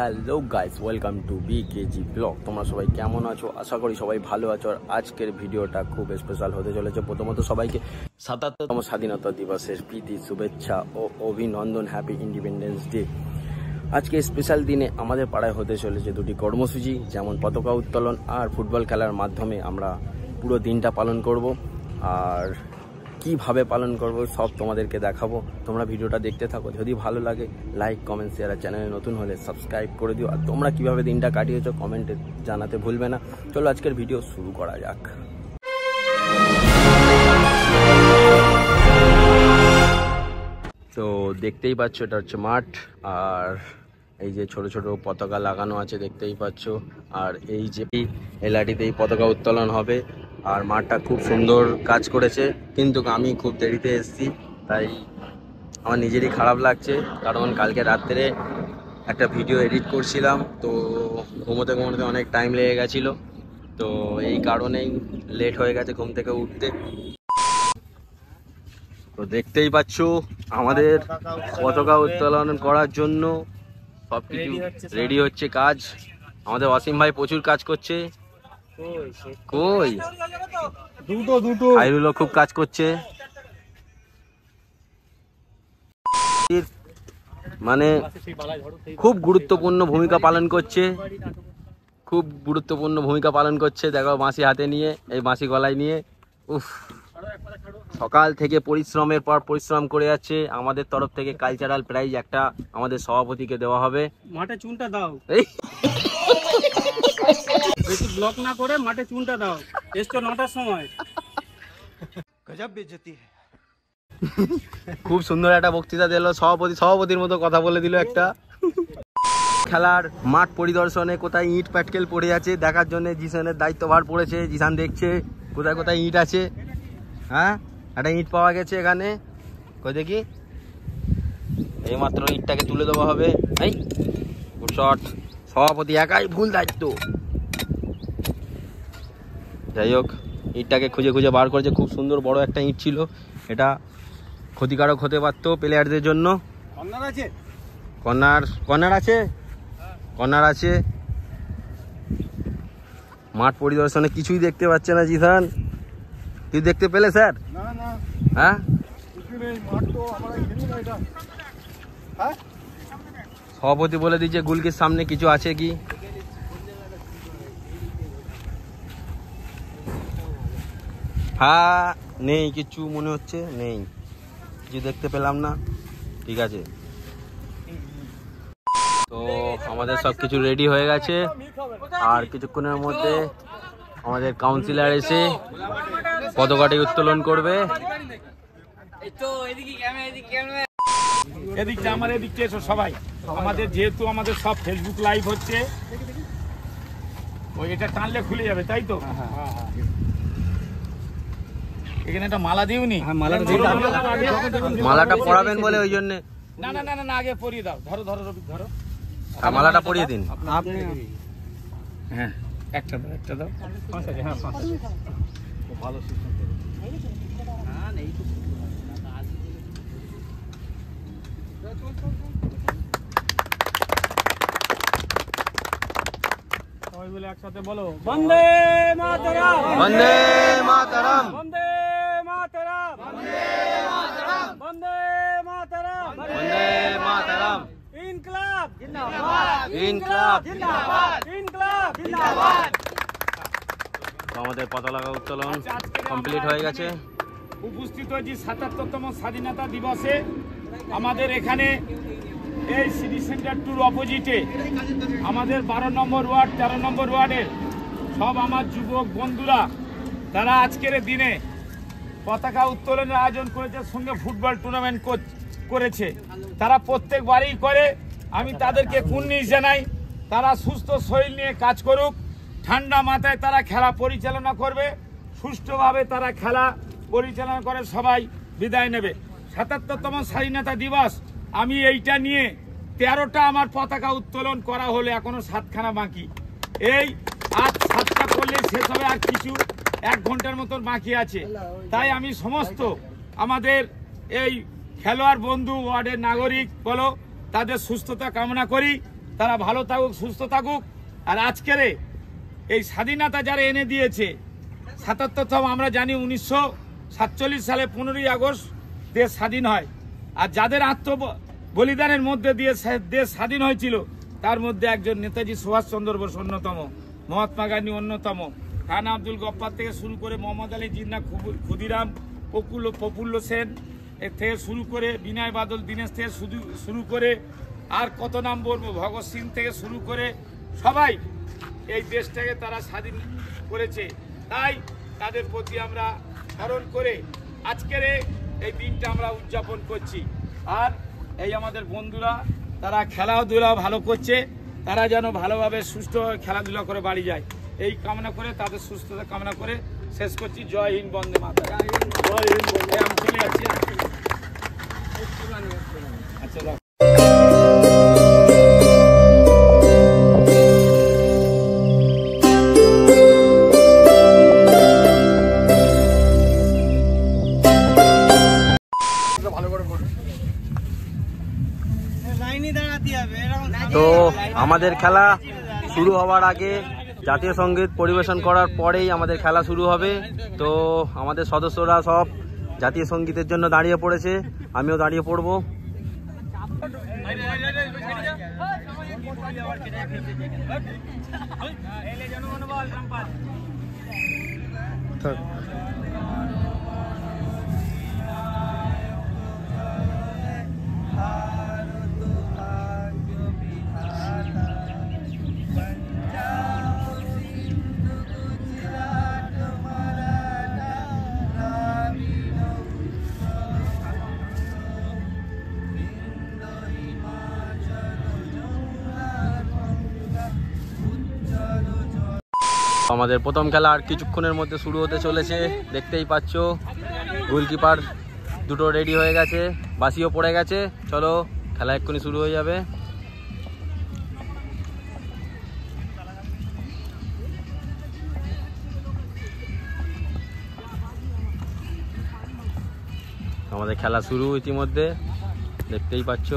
Hello guys, welcome to BKG vlog. তোমরা সবাই কেমন আছো? আশা করি সবাই ভালো আছো। আর আজকের ভিডিওটা খুব স্পেশাল হতে চলেছে। প্রথমত সবাইকে ৭৭তম স্বাধীনতা দিবসের প্রীতি, শুভেচ্ছা ও অভিনন্দন। Happy independence day. আজকে স্পেশাল দিনে আমাদের পাড়ায় হতে চলেছে দুটি কর্মসূচি, যেমন পতাকা উত্তোলন আর ফুটবল খেলার মাধ্যমে আমরা পুরো দিনটা পালন করব। আর কিভাবে পালন করব সব তোমাদেরকে দেখাবো। তোমরা ভিডিওটা দেখতে থাকো। যদি ভালো লাগে লাইক, কমেন্ট, শেয়ার। আর চ্যানেলে নতুন হলে সাবস্ক্রাইব করে দিও। আর তোমরা কিভাবে দিনটা কাটিয়েছো কমেন্টে জানাতে ভুলবে না। চলো আজকের ভিডিও শুরু করা যাক। তো দেখতেই পাচ্ছ এটা হচ্ছে মাঠ, আর এই যে ছোট ছোট পতাকা লাগানো আছে দেখতেই পাচ্ছ। আর এই যে এলাটিতেই পতাকা উত্তোলন হবে। আর মাঠটা খুব সুন্দর কাজ করেছে, কিন্তু আমি খুব দেরিতে এসেছি, তাই আমার নিজেরই খারাপ লাগছে। কারণ কালকে রাত্রে একটা ভিডিও এডিট করছিলাম, তো ঘুমোতে ঘুমোতে অনেক টাইম লেগে গেছিলো। তো এই কারণেই লেট হয়ে গেছে ঘুম থেকে উঠতে। তো দেখতেই পাচ্ছ আমাদের পতাকা উত্তোলন করার জন্য সব কিছু রেডি হচ্ছে কাজ। আমাদের অসীম ভাই প্রচুর কাজ করছে। কই দুটো খাইরুলও খুব কাজ করছে। মানে খুব গুরুত্বপূর্ণ ভূমিকা পালন করছে, দেখো বাঁশি হাতে নিয়ে, এই বাঁশি গলায় নিয়ে। উফ, সকাল থেকে পরিশ্রমের পর পরিশ্রম করে যাচ্ছে। আমাদের তরফ থেকে কালচারাল প্রাইজ একটা আমাদের সভাপতিকে দেওয়া হবে। মাঠে চুনটা দাও, বেশি ব্লক না করে মাঠে চুনটা দাও। এসছো 9টার সময়। গজব বেইজ্জতি। খুব সুন্দর একটা বক্তৃতা দিল সভাপতির মতো কথা বলে দিল একটা। খেলার মাঠ পরিদর্শনে কোথায় ইট প্যাটকেল পড়ে আছে দেখার জন্য জিসানের দায়িত্বভার পড়েছে। জিসান দেখছে কোথায় কোথায় ইট আছে। হ্যাঁ, একটা ইট পাওয়া গেছে এখানে, কই দেখি। এইমাত্র ইটটাকে তুলে দেওয়া হবে। এই গুড শট। সভাপতি একাই ভুল দায়িত্ব। যাই হোক, ইটটাকে খুঁজে খুঁজে বার করেছে। খুব সুন্দর বড় একটা ইট ছিল, এটা ক্ষতিকারক হতে পারতো প্লেয়ারদের জন্য। কর্নার আছে। মাঠ পরিদর্শনে কিছুই দেখতে পাচ্ছে না জিসান। তুই দেখতে পেলে স্যার? হ্যাঁ, সভাপতি বলে দিচ্ছে গুলকির সামনে কিছু আছে কি। হ্যাঁ, নেই কিছু, মনে হচ্ছে নেই কিছু, দেখতে পেলাম না। ঠিক আছে, তো আমাদের সবকিছু রেডি হয়ে গেছে। আর কিছুক্ষণের মধ্যে আমাদের কাউন্সিলর এসে পতাকাটি উত্তোলন করবে। এদিকটা আমার, এদিকটা এসো সবাই। আমাদের যেহেতু আমাদের সব ফেসবুক লাইভ হচ্ছে, ওই এটা টানলে খুলে যাবে, তাই তো? এখানে একটা মালা দিওনি? মালাটা পরাবেন বলে ওই জন্য। না না না না, আগে পরিয়ে দাও। ধরো ধরো রবি, ধরো মালাটা পরিয়ে দিন। হ্যাঁ, একটা দাও, একটা দাও। হ্যাঁ, ভালো সবাই বলে একসাথে বলো, বন্দে মাতরম, বন্দে মাতরম, বন্দে মাতরম, বন্দে মাতরম, বন্দে মাতরম, বন্দে মাতরম। ইনকলাব জিন্দাবাদ, ইনকলাব জিন্দাবাদ, ইনকলাব জিন্দাবাদ। তো আমাদের পতাকা উত্তোলন কমপ্লিট হয়ে গেছে। উপস্থিত হয়েছি ৭৭তম স্বাধীনতা দিবসে। আমাদের এখানে এই সিটি সেন্টার টুর অপোজিটে আমাদের 12 নম্বর ওয়ার্ড, 13 নম্বর ওয়ার্ডের সব আমার যুবক বন্ধুরা, তারা আজকের দিনে পতাকা উত্তোলনের আয়োজন করেছে, সঙ্গে ফুটবল টুর্নামেন্ট করেছে। তারা প্রত্যেকবারই করে। আমি তাদেরকে কুর্নিশ জানাই, তারা সুস্থ শরীর নিয়ে কাজ করুক, ঠান্ডা মাথায় তারা খেলা পরিচালনা করবে, সুষ্ঠুভাবে তারা খেলা পরিচালনা করে সবাই বিদায় নেবে। ৭৭তম স্বাধীনতা দিবস, আমি এইটা নিয়ে 13টা আমার পতাকা উত্তোলন করা হলে এখনো 7খানা বাকি। এই আজ 7টা করলে শেষ হবে, আর কিছু 1 ঘন্টার মতন বাকি আছে। তাই আমি সমস্ত আমাদের এই খেলোয়াড় বন্ধু, ওয়ার্ডের নাগরিক বলো, তাদের সুস্থতা কামনা করি। তারা ভালো থাকুক, সুস্থ থাকুক। আর আজকের এই স্বাধীনতা যারা এনে দিয়েছে, ৭৭তম, আমরা জানি 1947 সালে 15ই আগস্ট দেশ স্বাধীন হয়। আর যাদের বলিদানের মধ্যে দিয়ে দেশ স্বাধীন হয়েছিল, তার মধ্যে একজন নেতাজি সুভাষচন্দ্র বোস অন্যতম, মহাত্মা গান্ধী অন্যতম, রানা আব্দুল গফফার থেকে শুরু করে মোহাম্মদ আলী জিন্নাহ, ক্ষুদিরাম, প্রফুল্ল সেন এর থেকে শুরু করে বিনয় বাদল দীনেশ থেকে শুরু করে আর কত নাম বলবো, ভগৎ সিং থেকে শুরু করে সবাই এই দেশটাকে তারা স্বাধীন করেছে। তাই তাদের প্রতি আমরা স্মরণ করে আজকের এই দিনটা আমরা উদযাপন করছি। আর এই আমাদের বন্ধুরা তারা খেলাধুলা ভালো করছে, তারা যেন ভালোভাবে সুস্থভাবে খেলাধুলা করে বাড়ি যায়, এই কামনা করে, তাদের সুস্থতা কামনা করে শেষ করছি। জয় হিন্দ, বন্দে মাতরম। জয় হিন্দ, আমি চলে যাচ্ছি। আচ্ছা, তো আমাদের খেলা শুরু হওয়ার আগে জাতীয় সঙ্গীত পরিবেশন করার পরেই আমাদের খেলা শুরু হবে। তো আমাদের সদস্যরা সব জাতীয় সঙ্গীতের জন্য দাঁড়িয়ে পড়েছে, আমিও দাঁড়িয়ে পড়ব। আমাদের প্রথম খেলা আর কিছুক্ষণের মধ্যে শুরু হতে চলেছে, দেখতেই পাচ্ছ। গোলকিপার দুটো রেডি হয়ে গেছে, বাসিও পড়ে গেছে। চলো, খেলা এক্ষুনি শুরু হয়ে যাবে। আমাদের খেলা শুরু ইতিমধ্যে, দেখতেই পাচ্ছ।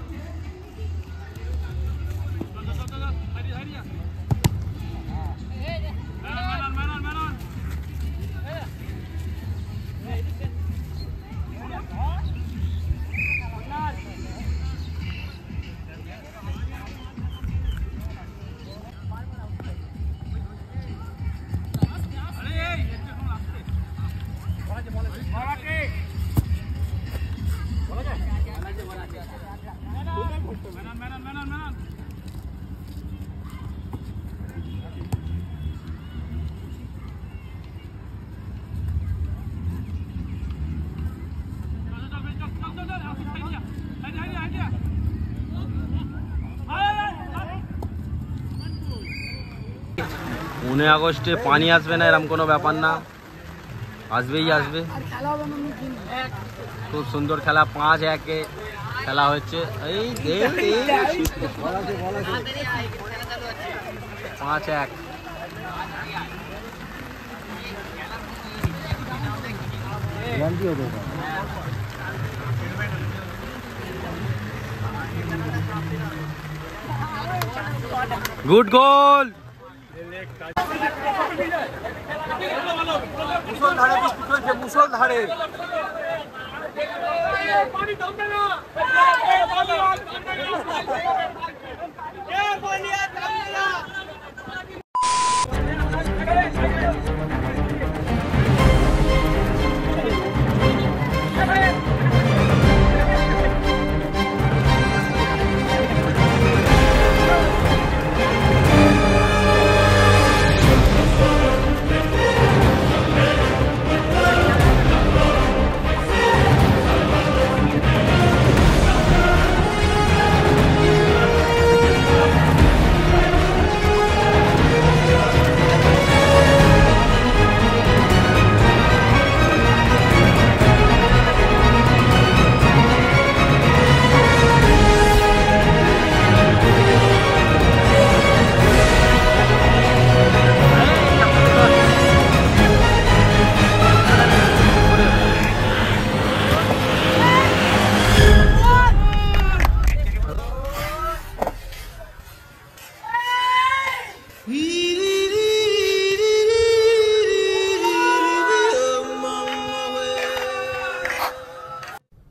উনিশে আগস্টে পানি আসবে না এরকম কোনো ব্যাপার না, আসবেই আসবে। খুব সুন্দর খেলা, 5-1 খেলা হচ্ছে। এই 5-1। গুড গোল। মুসলধারে বৃষ্টি চলছে, মুসলধারে।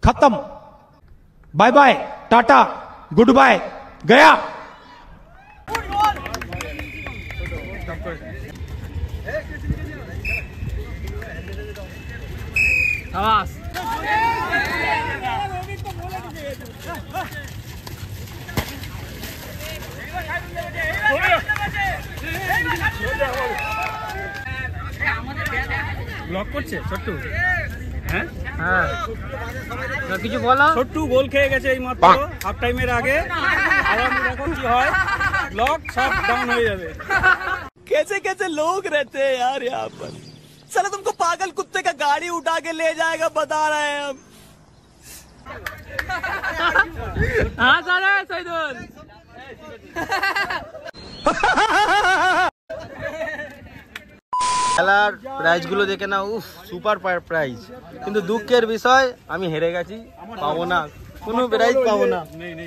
खत्म, bye bye, tata, good bye, गया। ব্লক করছে ছোট্টু। হ্যাঁ হ্যাঁ, কিছু বলা। ছোট্টু গোল খেয়ে গেছে এই মাত্র হাফ টাইমের আগে। আগামী দেখো কি হয়, ব্লক সব ডাউন হয়ে যাবে। कैसे कैसे लोग रहते हैं यार यहाँ पर। साला तुमको पागल कुत्ते का गाड़ी उठा के ले जाएगा, बता रहे हैं हम। हाँ सारे सैदुल খেলার প্রাইজগুলো দেখে না, উফ সুপার প্রাইজ। কিন্তু দুঃখের বিষয় আমি হেরে গেছি, পাবো না কোনো প্রাইজ, পাবো না।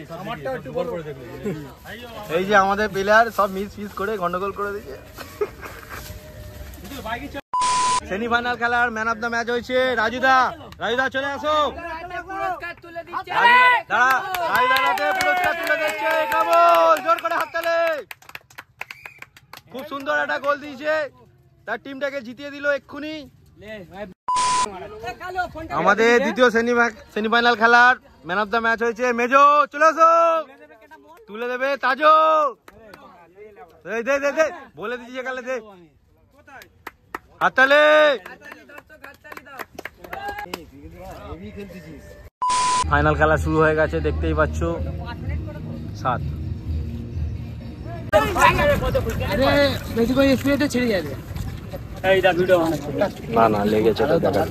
এই যে আমাদের প্লেয়ার সব মিস করে গন্ডগোল করে দিয়েছে। সেমিফাইনাল খেলার ম্যান অফ দ্য ম্যাচ হয়েছে রাজুদা। রাজুদা চলে আসো, পুরস্কার তুলে দিচ্ছে। জোর করে হাততালি। খুব সুন্দর একটা গোল দিয়েছে, তার টিমটাকে জিতিয়ে দিল এক্ষুনি। আমাদের দ্বিতীয় সেমিফাইনাল খেলার ম্যান অফ দ্য ম্যাচ হয়েছে মেজো। চলে আসো, তুলে দেবে তাজো। বলে দিচ্ছি কালে দে হাততালি। ফাইনাল খেলা শুরু হয়ে গেছে, দেখতেই পাচ্ছ। 7 না না লেগেছে তো দেখা।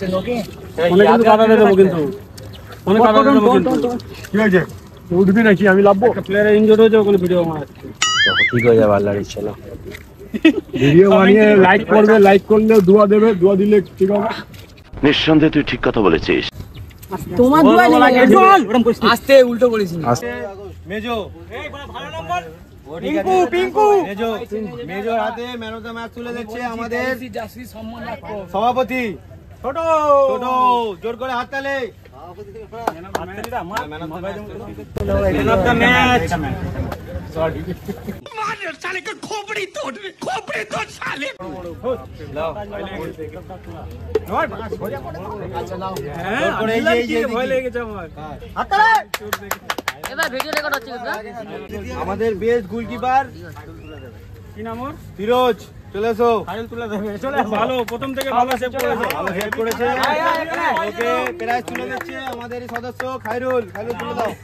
উঠবি নাকি? আমি লাভবো। প্লেয়ার ইনজুরি হয়েছে, ওখানে ভিডিও বানাচ্ছে। ঠিক হয়ে যাবে, আল্লাহর ইচ্ছা। ভিডিও বানিয়ে লাইক করবে, লাইক করলে দোয়া দেবে, দোয়া দিলে ঠিক হবে। নিঃসন্দেহে তুই ঠিক কথা বলেছিস। তোমার দোয়া নেই, আস্তে উল্টো বলেছিস। মেজো ভালো নম্বর পিঙ্কু পিঙ্কু মেজো, মেজোর হাতে ম্যান অফ দ্য ম্যাচ তুলে দিচ্ছে আমাদের সভাপতি ছোট ছোট। জোর করে হাততালি। আমাদের বেস্ট গোলকিপার কি নাম ওর? ফিরোজ। চলে এসো, ভালো প্রথম থেকে ভালো সেভ করেছে, ভালো হেল্প করেছে। ওকে প্রাইজ তুলে দিচ্ছে আমাদের সদস্য খায়রুল। খায়রুল তুলে দাও।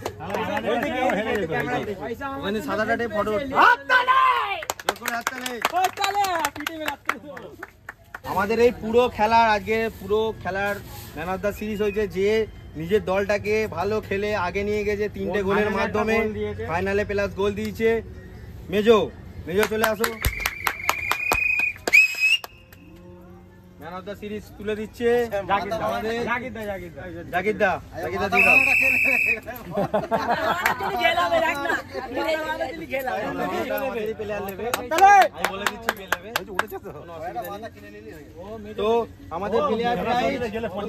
ওখানে সাদাটাতে ফটো। আমাদের এই পুরো খেলার আজকে পুরো খেলার ম্যান অফ দ্য সিরিজ হয়েছে যে নিজের দলটাকে ভালো খেলে আগে নিয়ে গেছে 3টে গোলের মাধ্যমে। ফাইনালে প্লাস গোল দিয়েছে মেজো। মেজো চলে আসো, ম্যান অফ দ্য সিরিজ তুলে দিচ্ছে আমাদের জাকিরদা। জাকিরদা দিয়ে দাও। তো আমাদের প্লেয়ার প্রাইজ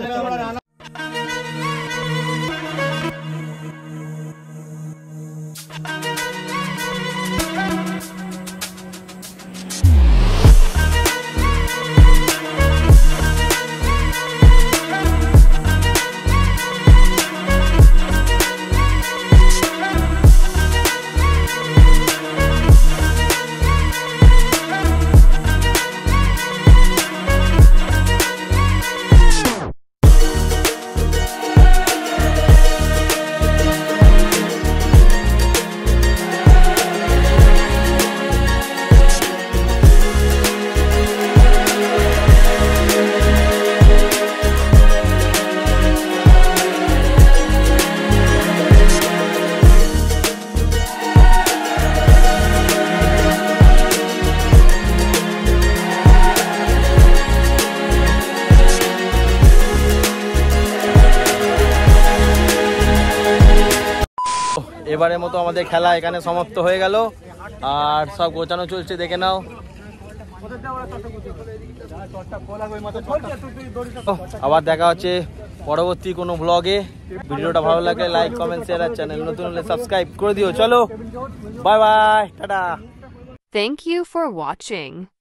এবারের মতো আমাদের খেলা এখানে সমাপ্ত হয়ে গেল, আর সব গোছানো চলছে, দেখে নাও। আবার দেখা হচ্ছে পরবর্তী কোনো ব্লগে। ভিডিওটা ভালো লাগলে লাইক কমেন্ট শেয়ার আর চ্যানেল নতুন হলে সাবস্ক্রাইব করে দিও। চলো bye bye, tata. Thank you for watching.